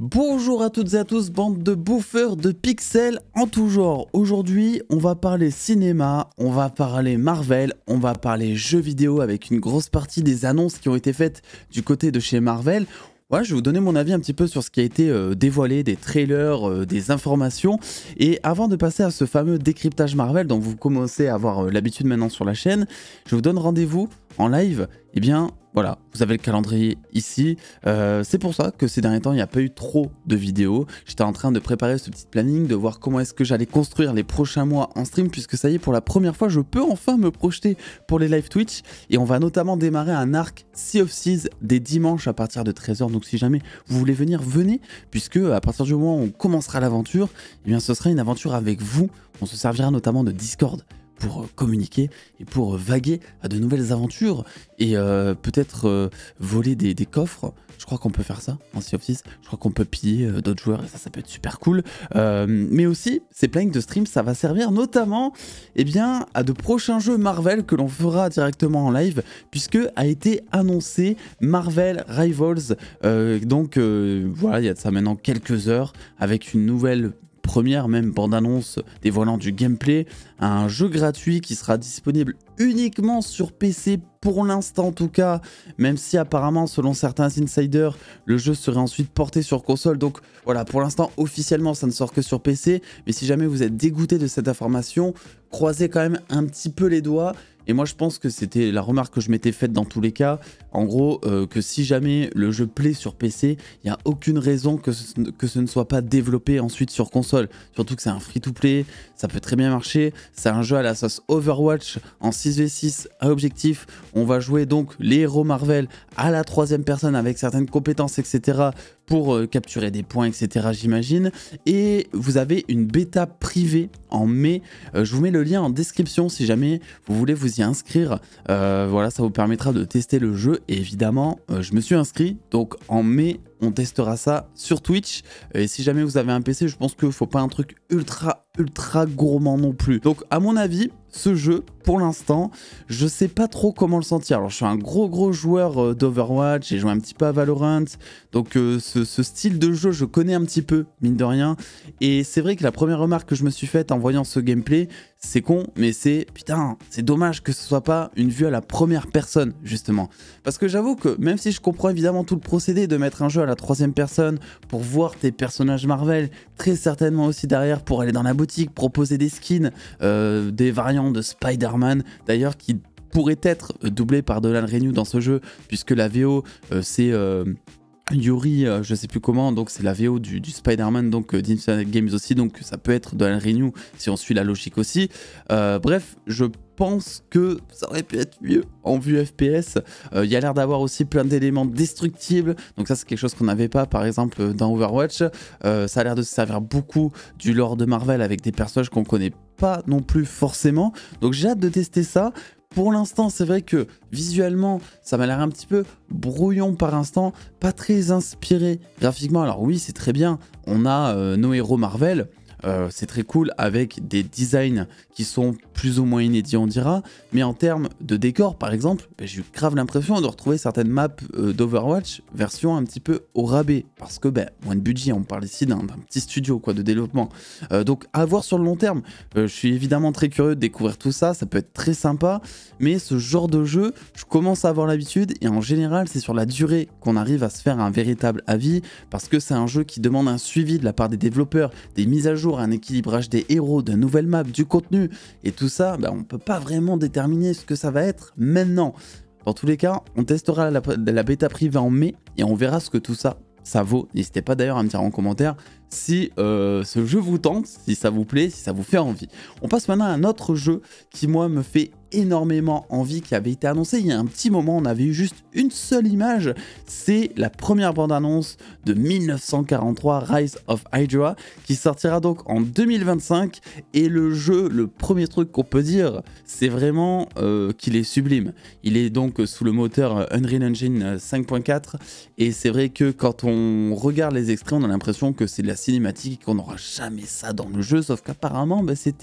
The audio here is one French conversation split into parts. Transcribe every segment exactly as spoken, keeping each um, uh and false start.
Bonjour à toutes et à tous, bande de bouffeurs de pixels en tout genre. Aujourd'hui, on va parler cinéma, on va parler Marvel, on va parler jeux vidéo avec une grosse partie des annonces qui ont été faites du côté de chez Marvel. Ouais, je vais vous donner mon avis un petit peu sur ce qui a été euh, dévoilé, des trailers, euh, des informations. Et avant de passer à ce fameux décryptage Marvel dont vous commencez à avoir euh, l'habitude maintenant sur la chaîne, je vous donne rendez-vous en live. Eh bien, voilà, vous avez le calendrier ici. Euh, c'est pour ça que ces derniers temps, il n'y a pas eu trop de vidéos. J'étais en train de préparer ce petit planning, de voir comment est-ce que j'allais construire les prochains mois en stream, puisque ça y est, pour la première fois, je peux enfin me projeter pour les live Twitch. Et on va notamment démarrer un arc Sea of Thieves des dimanches à partir de treize heures. Donc si jamais vous voulez venir, venez, puisque à partir du moment où on commencera l'aventure, eh bien ce sera une aventure avec vous. On se servira notamment de Discord pour communiquer et pour vaguer à de nouvelles aventures et euh, peut-être euh, voler des, des coffres. Je crois qu'on peut faire ça en Sea of Thieves. Je crois qu'on peut piller euh, d'autres joueurs et ça, ça peut être super cool. Euh, mais aussi, ces plannings de stream, ça va servir notamment eh bien, à de prochains jeux Marvel que l'on fera directement en live, puisque a été annoncé Marvel Rivals. Euh, donc euh, voilà, il y a de ça maintenant quelques heures avec une nouvelle première même bande-annonce dévoilant du gameplay, un jeu gratuit qui sera disponible uniquement sur P C pour l'instant en tout cas, même si apparemment selon certains insiders le jeu serait ensuite porté sur console. Donc voilà, pour l'instant officiellement ça ne sort que sur P C, mais si jamais vous êtes dégoûté de cette information, croisez quand même un petit peu les doigts. Et moi je pense que c'était la remarque que je m'étais faite dans tous les cas, en gros euh, que si jamais le jeu plaît sur P C, il n'y a aucune raison que ce, que ce ne soit pas développé ensuite sur console. Surtout que c'est un free-to-play, ça peut très bien marcher, c'est un jeu à la sauce Overwatch en six v six à objectif. On va jouer donc les héros Marvel à la troisième personne avec certaines compétences et cetera pour euh, capturer des points et cetera j'imagine. Et vous avez une bêta privée en mai, euh, je vous mets le lien en description si jamais vous voulez vous y inscrire. Euh, voilà, ça vous permettra de tester le jeu et évidemment euh, je me suis inscrit, donc en mai on testera ça sur Twitch. Et si jamais vous avez un P C, je pense qu'il ne faut pas un truc ultra ultra gourmand non plus. Donc à mon avis, ce jeu, pour l'instant, je sais pas trop comment le sentir. Alors je suis un gros gros joueur euh, d'Overwatch, j'ai joué un petit peu à Valorant, donc euh, ce, ce style de jeu je connais un petit peu, mine de rien. Et c'est vrai que la première remarque que je me suis faite en voyant ce gameplay, c'est con, mais c'est putain, c'est dommage que ce soit pas une vue à la première personne, justement. Parce que j'avoue que même si je comprends évidemment tout le procédé de mettre un jeu à la troisième personne pour voir tes personnages Marvel, très certainement aussi derrière pour aller dans la boutique, proposer des skins, euh, des variantes de Spider-Man, d'ailleurs qui pourraient être doublés par Dolan Renew dans ce jeu, puisque la V O euh, c'est... Euh, Yuri, euh, je sais plus comment, donc c'est la V O du, du Spider-Man, donc euh, d'Infinite Games aussi, donc ça peut être de la Renew si on suit la logique aussi. Euh, bref, je pense que ça aurait pu être mieux en vue F P S. Il euh, y a l'air d'avoir aussi plein d'éléments destructibles, donc ça c'est quelque chose qu'on n'avait pas par exemple dans Overwatch. Euh, ça a l'air de se servir beaucoup du lore de Marvel avec des personnages qu'on connaît pas non plus forcément, donc j'ai hâte de tester ça. Pour l'instant, c'est vrai que visuellement, ça m'a l'air un petit peu brouillon par instant, pas très inspiré graphiquement. Alors oui, c'est très bien, on a euh, nos héros Marvel, euh, c'est très cool avec des designs qui sont plus ou moins inédits, on dira. Mais en termes de décor, par exemple, ben, j'ai eu grave l'impression de retrouver certaines maps euh, d'Overwatch version un petit peu au rabais. Parce que, ben, moins de budget, on parle ici d'un petit studio quoi, de développement. Euh, donc, à voir sur le long terme. Euh, je suis évidemment très curieux de découvrir tout ça, ça peut être très sympa. Mais ce genre de jeu, je commence à avoir l'habitude. Et en général, c'est sur la durée qu'on arrive à se faire un véritable avis. Parce que c'est un jeu qui demande un suivi de la part des développeurs, des mises à jour, un équilibrage des héros, de nouvelles maps, du contenu. Et tout ça, bah, on ne peut pas vraiment déterminer ce que ça va être maintenant. Dans tous les cas, on testera la, la bêta privée en mai et on verra ce que tout ça, ça vaut. N'hésitez pas d'ailleurs à me dire en commentaire si euh, ce jeu vous tente, si ça vous plaît, si ça vous fait envie. On passe maintenant à un autre jeu qui, moi, me fait énormément envie, qui avait été annoncé il y a un petit moment. On avait eu juste une seule image, c'est la première bande-annonce de mille neuf cent quarante-trois Rise of Hydra qui sortira donc en deux mille vingt-cinq. Et le jeu, le premier truc qu'on peut dire, c'est vraiment euh, qu'il est sublime. Il est donc sous le moteur Unreal Engine cinq point quatre et c'est vrai que quand on regarde les extraits, on a l'impression que c'est de la cinématique et qu'on n'aura jamais ça dans le jeu, sauf qu'apparemment bah, c'était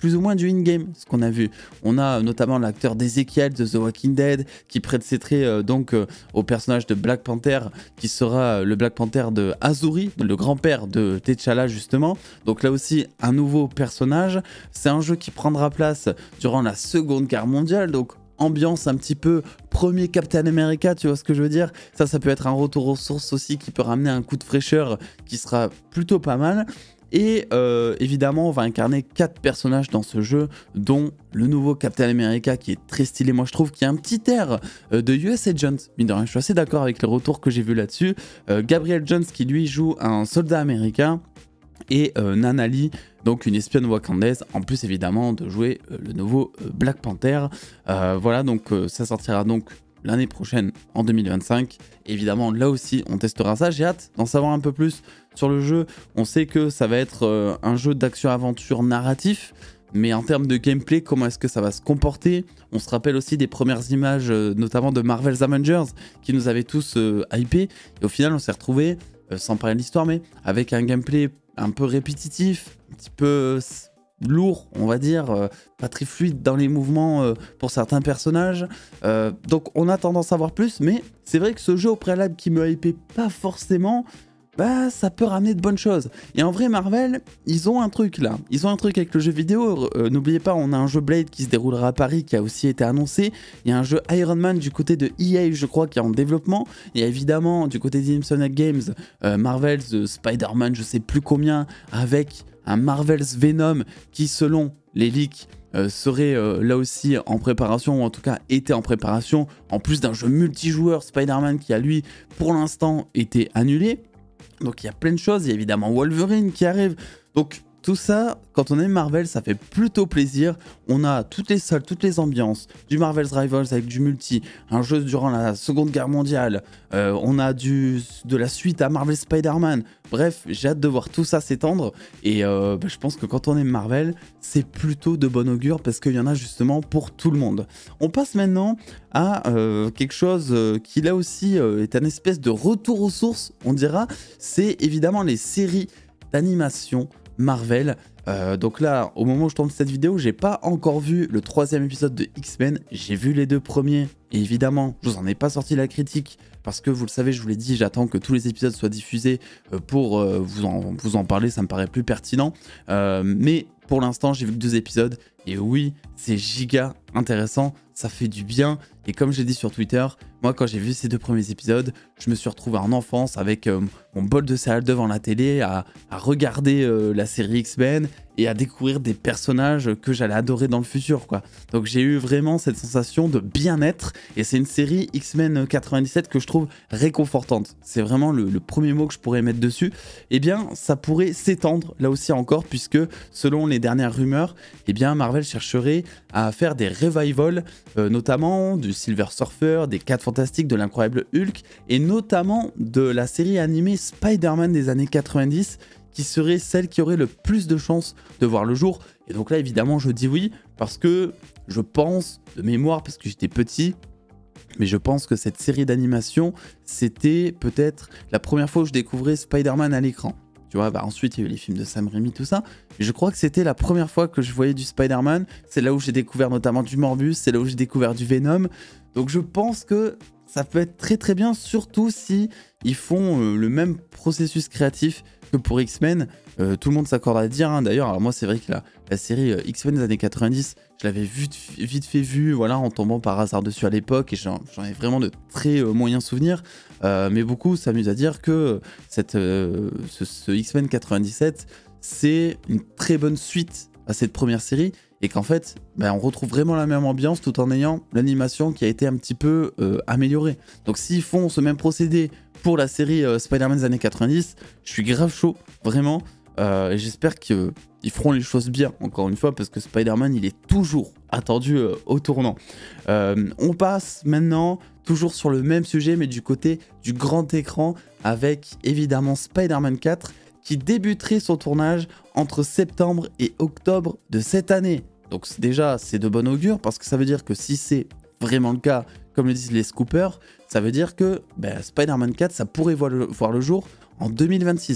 plus ou moins du in-game, ce qu'on a vu. On a notamment l'acteur d'Ezekiel de The Walking Dead qui précéderait euh, donc euh, au personnage de Black Panther, qui sera le Black Panther de Azuri, le grand-père de T'Challa justement. Donc là aussi un nouveau personnage. C'est un jeu qui prendra place durant la Seconde Guerre mondiale, donc ambiance un petit peu premier Captain America, tu vois ce que je veux dire. Ça, ça peut être un retour aux sources aussi qui peut ramener un coup de fraîcheur qui sera plutôt pas mal. Et euh, évidemment, on va incarner quatre personnages dans ce jeu, dont le nouveau Captain America qui est très stylé, moi je trouve, qui a un petit air euh, de U S Agent. Mine de rien, je suis assez d'accord avec les retours que j'ai vus là-dessus. Euh, Gabriel Jones qui lui joue un soldat américain. Et euh, Nana Lee, donc une espionne wakandaise, en plus évidemment de jouer euh, le nouveau euh, Black Panther. Euh, voilà, donc euh, ça sortira donc l'année prochaine, en deux mille vingt-cinq. Évidemment, là aussi, on testera ça. J'ai hâte d'en savoir un peu plus sur le jeu. On sait que ça va être euh, un jeu d'action-aventure narratif. Mais en termes de gameplay, comment est-ce que ça va se comporter? On se rappelle aussi des premières images, euh, notamment de Marvel's Avengers, qui nous avaient tous euh, hypés. Et au final, on s'est retrouvés, euh, sans parler de l'histoire, mais avec un gameplay un peu répétitif, un petit peu euh, lourd, on va dire, euh, pas très fluide dans les mouvements euh, pour certains personnages. Euh, donc on a tendance à voir plus, mais c'est vrai que ce jeu au préalable qui me hypait pas forcément, bah ça peut ramener de bonnes choses. Et en vrai, Marvel, ils ont un truc là. Ils ont un truc avec le jeu vidéo. Euh, N'oubliez pas, on a un jeu Blade qui se déroulera à Paris qui a aussi été annoncé. Il y a un jeu Iron Man du côté de E A, je crois, qui est en développement. Il y a évidemment du côté d'Insomniac Games, euh, Marvel's Spider-Man, je sais plus combien, avec un Marvel's Venom qui, selon les leaks, Euh, serait euh, là aussi en préparation, ou en tout cas était en préparation, en plus d'un jeu multijoueur Spider-Man qui a lui pour l'instant été annulé. Donc il y a plein de choses, il y a évidemment Wolverine qui arrive, donc tout ça, quand on aime Marvel, ça fait plutôt plaisir. On a toutes les salles, toutes les ambiances, du Marvel's Rivals avec du multi, un jeu durant la Seconde Guerre mondiale, euh, on a du, de la suite à Marvel Spider-Man. Bref, j'ai hâte de voir tout ça s'étendre. Et euh, bah, je pense que quand on aime Marvel, c'est plutôt de bon augure parce qu'il y en a justement pour tout le monde. On passe maintenant à euh, quelque chose euh, qui là aussi euh, est un espèce de retour aux sources, on dira. C'est évidemment les séries d'animation Marvel. Euh, donc là, au moment où je tourne cette vidéo, j'ai pas encore vu le troisième épisode de X-Men. J'ai vu les deux premiers. Et évidemment, je vous en ai pas sorti la critique parce que vous le savez, je vous l'ai dit, j'attends que tous les épisodes soient diffusés pour euh, vous, en, vous en parler. Ça me paraît plus pertinent. Euh, mais pour l'instant, j'ai vu que deux épisodes. Et oui, c'est giga intéressant. Ça fait du bien. Et comme j'ai dit sur Twitter, moi, quand j'ai vu ces deux premiers épisodes, je me suis retrouvé en enfance avec euh, mon bol de céréales devant la télé, à, à regarder euh, la série X-Men et à découvrir des personnages que j'allais adorer dans le futur, quoi. Donc j'ai eu vraiment cette sensation de bien-être. Et c'est une série X-Men quatre-vingt-dix-sept que je trouve réconfortante. C'est vraiment le, le premier mot que je pourrais mettre dessus. Eh bien, ça pourrait s'étendre là aussi encore, puisque selon les dernières rumeurs, eh bien, Marvel chercherait à faire des revivals, euh, notamment du Silver Surfer, des quatre Fantastiques, de l'Incroyable Hulk, et notamment de la série animée Spider-Man des années quatre-vingt-dix, qui serait celle qui aurait le plus de chances de voir le jour. Et donc là, évidemment, je dis oui, parce que je pense, de mémoire, parce que j'étais petit, mais je pense que cette série d'animation, c'était peut-être la première fois où je découvrais Spider-Man à l'écran. Tu vois, bah ensuite, il y a eu les films de Sam Raimi, tout ça. Mais je crois que c'était la première fois que je voyais du Spider-Man. C'est là où j'ai découvert notamment du Morbus, c'est là où j'ai découvert du Venom. Donc je pense que ça peut être très très bien, surtout si ils font euh, le même processus créatif que pour X-Men. Euh, tout le monde s'accorde à dire, hein. D'ailleurs, alors moi c'est vrai que la, la série euh, X-Men des années quatre-vingt-dix, je l'avais vite, vite fait vue, voilà, en tombant par hasard dessus à l'époque, et j'en ai vraiment de très euh, moyens souvenirs. Euh, mais beaucoup s'amusent à dire que cette, euh, ce, ce X-Men quatre-vingt-dix-sept, c'est une très bonne suite à cette première série, et qu'en fait, ben, on retrouve vraiment la même ambiance tout en ayant l'animation qui a été un petit peu euh, améliorée. Donc s'ils font ce même procédé pour la série euh, Spider-Man des années quatre-vingt-dix, je suis grave chaud, vraiment. Euh, et j'espère qu'ils feront les choses bien, encore une fois, parce que Spider-Man, il est toujours attendu euh, au tournant. Euh, on passe maintenant, toujours sur le même sujet, mais du côté du grand écran, avec évidemment Spider-Man quatre, qui débuterait son tournage entre septembre et octobre de cette année. Donc déjà, c'est de bon augure, parce que ça veut dire que si c'est vraiment le cas, comme le disent les scoopers, ça veut dire que ben, Spider-Man quatre, ça pourrait voir le, voir le jour en deux mille vingt-six.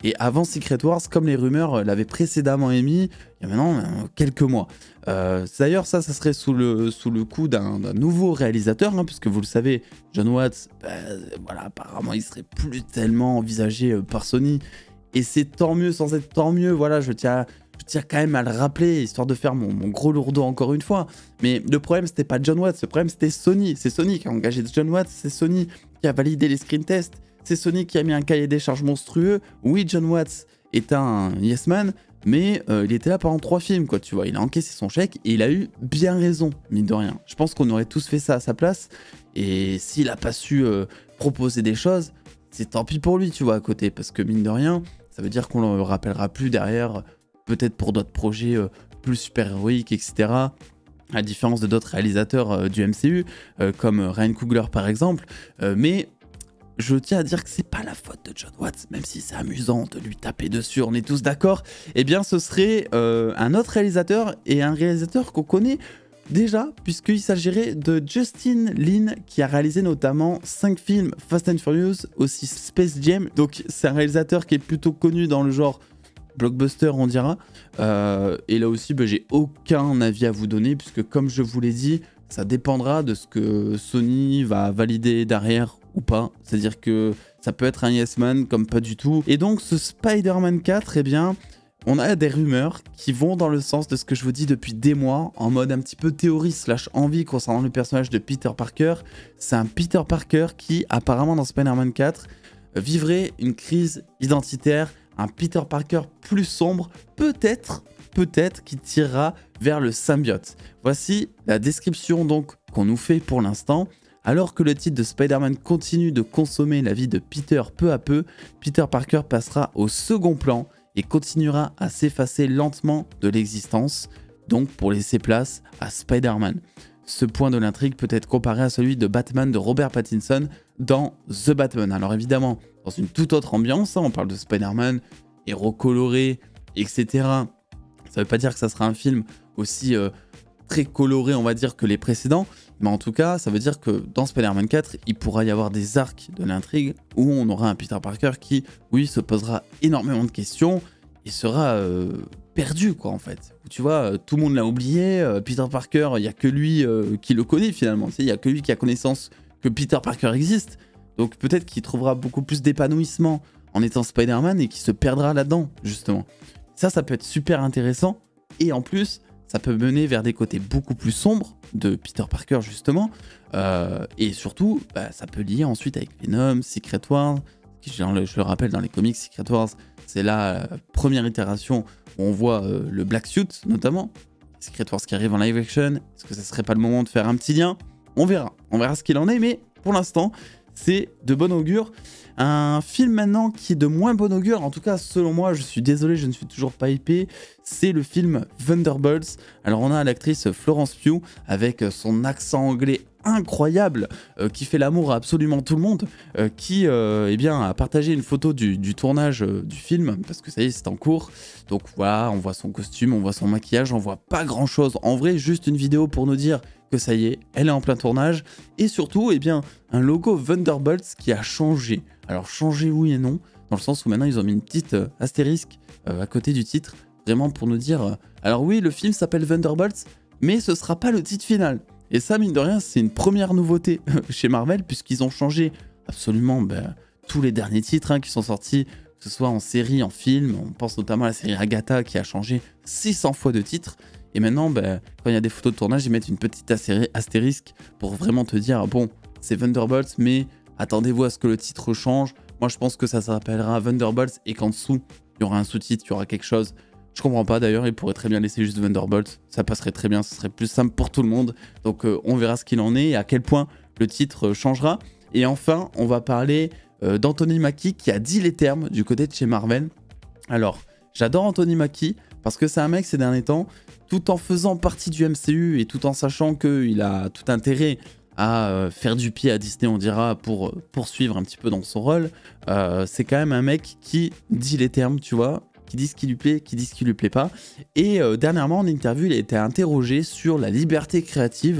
et avant Secret Wars, comme les rumeurs l'avaient précédemment émis, il y a maintenant euh, quelques mois. Euh, D'ailleurs, ça, ça serait sous le, sous le coup d'un nouveau réalisateur, hein, puisque vous le savez, Jon Watts, bah, voilà, apparemment, il serait plus tellement envisagé euh, par Sony, et c'est tant mieux sans être tant mieux, voilà, je tiens, je tiens quand même à le rappeler, histoire de faire mon, mon gros lourdeau encore une fois. Mais le problème, c'était pas Jon Watts, le problème, c'était Sony. C'est Sony qui a engagé Jon Watts, c'est Sony qui a validé les screen tests, c'est Sony qui a mis un cahier des charges monstrueux. Oui, Jon Watts est un yes man, mais euh, il était là pendant trois films, quoi, tu vois. Il a encaissé son chèque et il a eu bien raison, mine de rien. Je pense qu'on aurait tous fait ça à sa place. Et s'il a pas su euh, proposer des choses, c'est tant pis pour lui, tu vois, à côté. Parce que mine de rien, ça veut dire qu'on le rappellera plus derrière, peut-être pour d'autres projets euh, plus super-héroïques, et cetera. À la différence de d'autres réalisateurs euh, du M C U, euh, comme Ryan Coogler par exemple. Euh, mais je tiens à dire que c'est pas la faute de Jon Watts, même si c'est amusant de lui taper dessus, on est tous d'accord. Eh bien, ce serait euh, un autre réalisateur, et un réalisateur qu'on connaît déjà, puisqu'il s'agirait de Justin Lin, qui a réalisé notamment cinq films Fast and Furious, aussi Space Jam. Donc, c'est un réalisateur qui est plutôt connu dans le genre blockbuster, on dira. Euh, et là aussi, bah, j'ai aucun avis à vous donner, puisque comme je vous l'ai dit, ça dépendra de ce que Sony va valider derrière ou pas. C'est-à-dire que ça peut être un yes man comme pas du tout. Et donc ce Spider-Man quatre, eh bien, on a des rumeurs qui vont dans le sens de ce que je vous dis depuis des mois, en mode un petit peu théorie slash envie concernant le personnage de Peter Parker. C'est un Peter Parker qui, apparemment dans Spider-Man quatre, vivrait une crise identitaire, un Peter Parker plus sombre, peut-être, peut-être qui tirera vers le symbiote. Voici la description donc qu'on nous fait pour l'instant. Alors que le titre de Spider-Man continue de consommer la vie de Peter peu à peu, Peter Parker passera au second plan et continuera à s'effacer lentement de l'existence, donc pour laisser place à Spider-Man. Ce point de l'intrigue peut être comparé à celui de Batman de Robert Pattinson dans The Batman. Alors évidemment, dans une toute autre ambiance, hein, on parle de Spider-Man, héros coloré, et cetera. Ça ne veut pas dire que ça sera un film aussi euh, très coloré, on va dire, que les précédents, mais en tout cas, ça veut dire que dans Spider-Man quatre, il pourra y avoir des arcs de l'intrigue où on aura un Peter Parker qui, oui, se posera énormément de questions et sera euh, perdu, quoi, en fait. Tu vois, tout le monde l'a oublié, euh, Peter Parker, il n'y a que lui euh, qui le connaît, finalement. Il n'y a que lui qui a connaissance que Peter Parker existe. Donc peut-être qu'il trouvera beaucoup plus d'épanouissement en étant Spider-Man et qu'il se perdra là-dedans, justement. Ça, ça peut être super intéressant. Et en plus, ça peut mener vers des côtés beaucoup plus sombres de Peter Parker, justement. Euh, et surtout, bah, ça peut lier ensuite avec Venom, Secret Wars. Qui, je le rappelle, dans les comics, Secret Wars, c'est la première itération où on voit euh, le Black Suit, notamment. Secret Wars qui arrive en live action. Est-ce que ça serait pas le moment de faire un petit lien? On verra. On verra ce qu'il en est, mais pour l'instant, c'est de bon augure. Un film maintenant qui est de moins bon augure, en tout cas selon moi, je suis désolé, je ne suis toujours pas hypé, c'est le film Thunderbolts. Alors on a l'actrice Florence Pugh avec son accent anglais incroyable euh, qui fait l'amour à absolument tout le monde, euh, qui euh, eh bien, a partagé une photo du, du tournage euh, du film, parce que ça y est, c'est en cours. Donc voilà, on voit son costume, on voit son maquillage, on voit pas grand chose. En vrai, juste une vidéo pour nous dire que ça y est, elle est en plein tournage. Et surtout, eh bien, un logo Thunderbolts qui a changé. Alors changé oui et non, dans le sens où maintenant ils ont mis une petite euh, astérisque euh, à côté du titre, vraiment pour nous dire, euh, alors oui, le film s'appelle Thunderbolts, mais ce sera pas le titre final. Et ça, mine de rien, c'est une première nouveauté chez Marvel, puisqu'ils ont changé absolument bah, tous les derniers titres hein, qui sont sortis, que ce soit en série, en film. On pense notamment à la série Agatha qui a changé six cents fois de titre. Et maintenant, bah, quand il y a des photos de tournage, ils mettent une petite astérisque pour vraiment te dire, bon, c'est Thunderbolts, mais attendez-vous à ce que le titre change. Moi, je pense que ça s'appellera Thunderbolts et qu'en dessous, il y aura un sous-titre, il y aura quelque chose. Je comprends pas d'ailleurs, il pourrait très bien laisser juste Thunderbolts, ça passerait très bien, ce serait plus simple pour tout le monde. Donc euh, on verra ce qu'il en est et à quel point le titre euh, changera. Et enfin, on va parler euh, d'Anthony Mackie qui a dit les termes du côté de chez Marvel. Alors, j'adore Anthony Mackie parce que c'est un mec ces derniers temps, tout en faisant partie du M C U et tout en sachant qu'il a tout intérêt à euh, faire du pied à Disney, on dira, pour euh, poursuivre un petit peu dans son rôle, euh, c'est quand même un mec qui dit les termes, tu vois, qui dit ce qui lui plaît, qui dit ce qui lui plaît pas. Et euh, dernièrement, en interview, il a été interrogé sur la liberté créative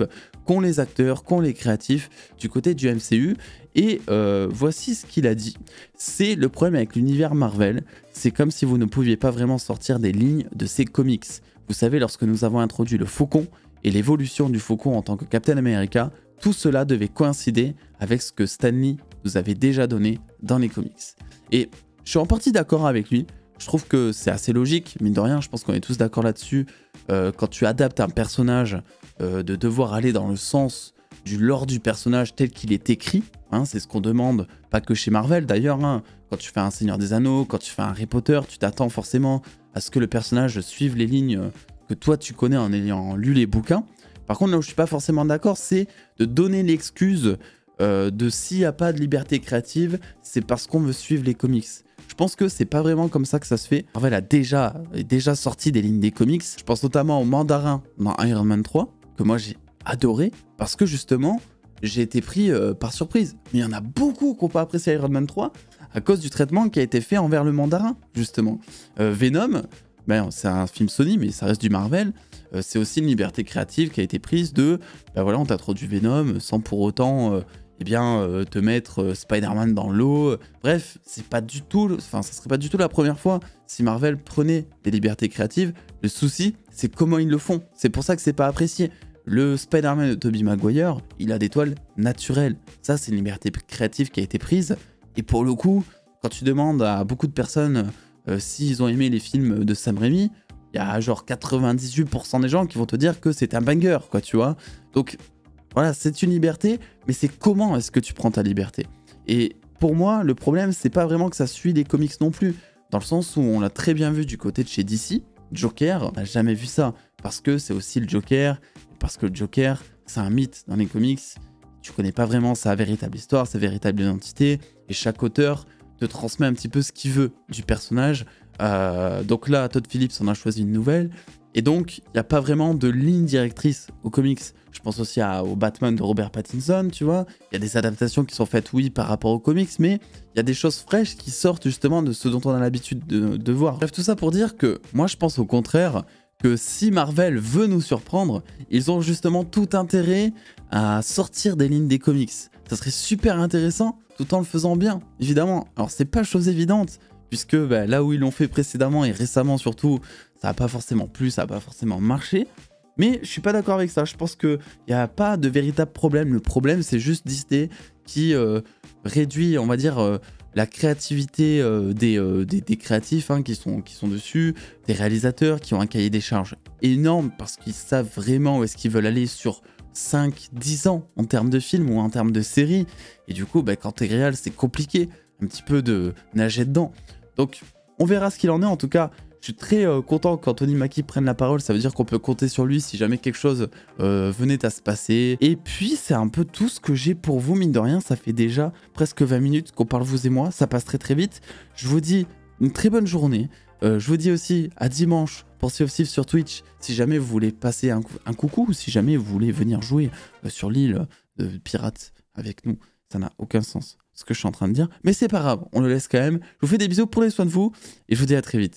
qu'ont les acteurs, qu'ont les créatifs du côté du M C U. Et euh, voici ce qu'il a dit. C'est le problème avec l'univers Marvel, c'est comme si vous ne pouviez pas vraiment sortir des lignes de ces comics. Vous savez, lorsque nous avons introduit le Faucon et l'évolution du Faucon en tant que Captain America, tout cela devait coïncider avec ce que Stan Lee nous avait déjà donné dans les comics. Et je suis en partie d'accord avec lui. Je trouve que c'est assez logique, mine de rien, je pense qu'on est tous d'accord là-dessus. Euh, quand tu adaptes un personnage, euh, de devoir aller dans le sens du lore du personnage tel qu'il est écrit, hein, c'est ce qu'on demande, pas que chez Marvel d'ailleurs, hein. Quand tu fais un Seigneur des Anneaux, quand tu fais un Harry Potter, tu t'attends forcément à ce que le personnage suive les lignes que toi tu connais en ayant lu les bouquins. Par contre, là où je suis pas forcément d'accord, c'est de donner l'excuse euh, de s'il n'y a pas de liberté créative, c'est parce qu'on veut suivre les comics. Je pense que c'est pas vraiment comme ça que ça se fait. Marvel a déjà, est déjà sorti des lignes des comics. Je pense notamment au Mandarin dans Iron Man trois, que moi j'ai adoré, parce que justement, j'ai été pris euh, par surprise. Mais il y en a beaucoup qui n'ont pas apprécié Iron Man trois à cause du traitement qui a été fait envers le Mandarin, justement. Euh, Venom, ben, c'est un film Sony, mais ça reste du Marvel. Euh, c'est aussi une liberté créative qui a été prise de, ben voilà, on t'introduit Venom sans pour autant... Euh, eh bien, euh, te mettre euh, Spider-Man dans l'eau. Bref, c'est pas du tout, enfin, ça serait pas du tout la première fois si Marvel prenait des libertés créatives. Le souci, c'est comment ils le font. C'est pour ça que c'est pas apprécié. Le Spider-Man de Tobey Maguire, il a des toiles naturelles. Ça, c'est une liberté créative qui a été prise. Et pour le coup, quand tu demandes à beaucoup de personnes euh, s'ils ont aimé les films de Sam Raimi, il y a genre quatre-vingt-dix-huit pour cent des gens qui vont te dire que c'est un banger, quoi, tu vois. Donc, voilà, c'est une liberté, mais c'est comment est-ce que tu prends ta liberté? Et pour moi, le problème, c'est pas vraiment que ça suit les comics non plus, dans le sens où on l'a très bien vu du côté de chez D C, Joker, on n'a jamais vu ça, parce que c'est aussi le Joker, parce que le Joker, c'est un mythe dans les comics, tu connais pas vraiment sa véritable histoire, sa véritable identité, et chaque auteur te transmet un petit peu ce qu'il veut du personnage. Euh, donc là, Todd Phillips en a choisi une nouvelle, et donc il n'y a pas vraiment de ligne directrice aux comics. Je pense aussi à, au Batman de Robert Pattinson, tu vois. Il y a des adaptations qui sont faites, oui, par rapport aux comics, mais il y a des choses fraîches qui sortent justement de ce dont on a l'habitude de, de voir. Bref, tout ça pour dire que moi, je pense au contraire que si Marvel veut nous surprendre, ils ont justement tout intérêt à sortir des lignes des comics. Ça serait super intéressant, tout en le faisant bien, évidemment. Alors, c'est pas chose évidente, puisque bah, là où ils l'ont fait précédemment et récemment surtout, ça n'a pas forcément plu, ça n'a pas forcément marché. Mais je suis pas d'accord avec ça, je pense qu'il n'y a pas de véritable problème. Le problème, c'est juste Disney qui euh, réduit, on va dire, euh, la créativité euh, des, euh, des, des créatifs hein, qui, sont, qui sont dessus, des réalisateurs qui ont un cahier des charges énorme parce qu'ils savent vraiment où est-ce qu'ils veulent aller sur cinq dix ans en termes de films ou en termes de séries. Et du coup, bah, quand t'es réel, c'est compliqué un petit peu de nager dedans. Donc, on verra ce qu'il en est. En tout cas, je suis très euh, content qu'Anthony Mackie prenne la parole, ça veut dire qu'on peut compter sur lui si jamais quelque chose euh, venait à se passer. Et puis c'est un peu tout ce que j'ai pour vous, mine de rien, ça fait déjà presque vingt minutes qu'on parle vous et moi, ça passe très très vite. Je vous dis une très bonne journée, euh, je vous dis aussi à dimanche pour Sea of Thieves sur Twitch, si jamais vous voulez passer un, un coucou, ou si jamais vous voulez venir jouer euh, sur l'île de Pirates avec nous, ça n'a aucun sens ce que je suis en train de dire, mais c'est pas grave, on le laisse quand même. Je vous fais des bisous, prenez soin de vous, et je vous dis à très vite.